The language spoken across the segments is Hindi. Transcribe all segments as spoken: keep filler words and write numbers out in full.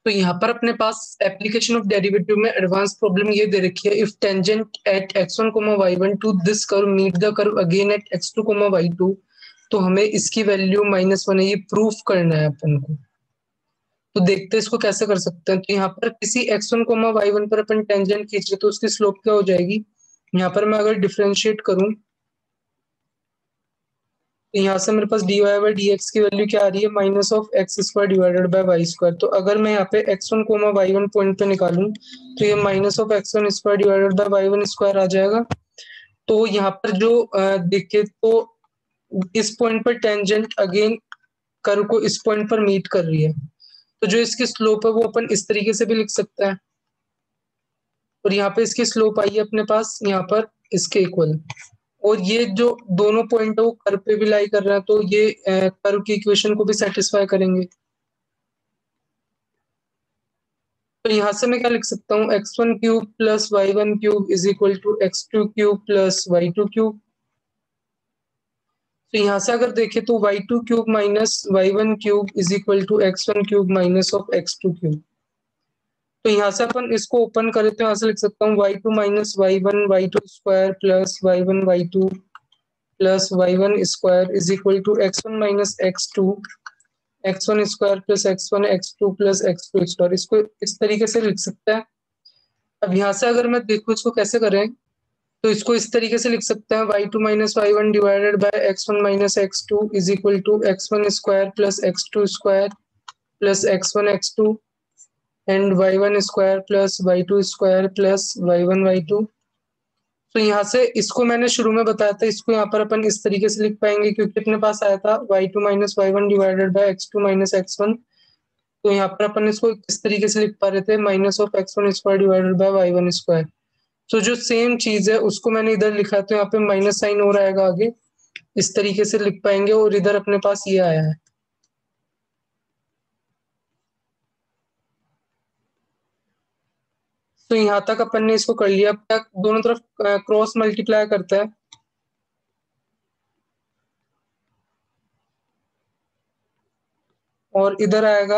तो यहाँ पर अपने पास एप्लीकेशन ऑफ डेरिवेटिव में एडवांस प्रॉब्लम ये दे रखी है, if tangent at x one comma y one to this curve meet the curve again at x two comma y two, तो हमें इसकी वैल्यू माइनस वन है, ये प्रूफ करना है अपन को। तो देखते हैं इसको कैसे कर सकते हैं। तो यहाँ पर किसी x one comma y one पर अपन टेंजेंट खींच रहे तो उसकी स्लोप क्या हो जाएगी। यहाँ पर मैं अगर डिफरेंशिएट करूं तो यहाँ से मेरे पास d y by d x की वैल्यू क्या आ रही है, minus of x square divided by y square. तो अगर मैं यहाँ पे x one comma y one point पे निकालूं तो ये minus of x one square divided by y one square आ जाएगा। तो यहाँ पर जो देखे तो इस पॉइंट पर टेंजेंट अगेन कर्व को इस पॉइंट पर मीट कर रही है, तो जो इसकी स्लोप है वो अपन इस तरीके से भी लिख सकते हैं। और यहाँ पे इसकी स्लोप आई है अपने पास यहाँ पर इसके इक्वल, और ये जो दोनों पॉइंट है वो कर्व पे भी लाई कर रहा है, तो ये कर्व की इक्वेशन को भी सेटिस्फाई करेंगे। तो यहाँ से मैं क्या लिख सकता हूँ, x one cube plus y one cube is equal to x two cube plus y two cube. तो यहाँ से अगर देखें तो y two cube minus y one cube is equal to x one cube minus of x two cube. तो यहाँ से अपन इसको ओपन करें तो यहाँ से लिख सकता हूँ y two minus y one y two square plus y one y two plus y one square is equal to x one minus x two x one square plus x one x two plus x two square. इसको इस तरीके से लिख सकता है। अब यहाँ से अगर मैं देखूँ इसको कैसे करें, तो इसको इस तरीके से लिख सकते हैं y two minus y one divided by x one minus x two is equal to x one square plus x two square plus x one x two and y one square plus y two square plus y one y two. तो यहाँ से इसको मैंने शुरू में बताया था, इसको यहाँ पर अपन इस तरीके से लिख पाएंगे क्योंकि अपने पास आया था y two minus y one divided by x two minus x one. तो यहाँ पर अपन इसको इस तरीके से लिख पा रहे थे minus of x one square divided by y one square. तो जो सेम चीज है उसको मैंने इधर लिखा है, तो यहाँ पे माइनस साइन हो रहेगा आगे, इस तरीके से लिख पाएंगे। और इधर अपने पास ये आया है। तो यहाँ तक अपन ने इसको कर लिया। अब दोनों तरफ क्रॉस मल्टीप्लाई करता है, और इधर आएगा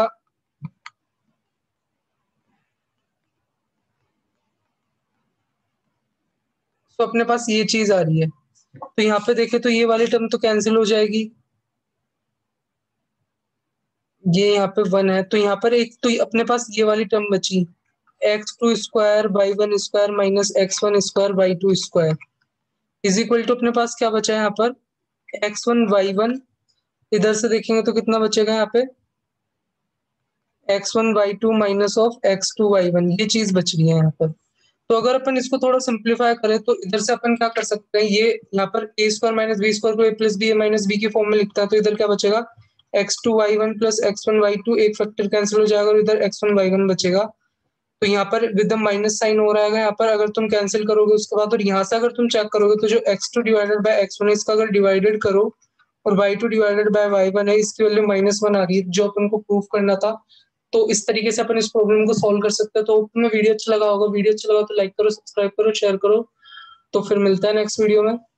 तो अपने पास ये चीज आ रही है। तो यहाँ पे देखे तो ये वाली टर्म तो कैंसिल हो जाएगी, ये यहाँ पे वन है, तो यहाँ पर एक तो अपने पास ये वाली टर्म बची x two square y one square minus x one square y two square is equal to अपने पास क्या बचा है यहाँ पर एक्स वन वाई वन। इधर से देखेंगे तो कितना बचेगा यहाँ पे x one y two minus of x two y one, ये चीज बच रही है यहाँ पर। तो अगर अपन इसको थोड़ा सिंप्लीफाई करें तो इधर से अपन क्या कर सकते हैं, ये यहाँ पर a square minus b square को a plus b a minus b की फॉर्म में लिखता है। तो इधर क्या बचेगा x two y one plus x one y two, एक फैक्टर कैंसिल हो जाएगा और इधर एक्स वन वाई वन बचेगा। तो यहाँ पर विद द माइनस साइन हो रहेगा यहाँ पर, अगर तुम कैंसिल करोगे उसके बाद, और यहाँ से अगर तुम चेक करोगे तो जो x two divided by x one है इसका अगर डिवाइडेड करो और y two divided by y one है इसकी वैल्यू माइनस वन आ रही है, जो अपन को प्रूफ करना था। तो इस तरीके से अपन इस प्रॉब्लम को सॉल्व कर सकते हैं। तो तुम्हें वीडियो अच्छा लगा होगा, वीडियो अच्छा लगा तो लाइक करो, सब्सक्राइब करो, शेयर करो। तो फिर मिलता है नेक्स्ट वीडियो में।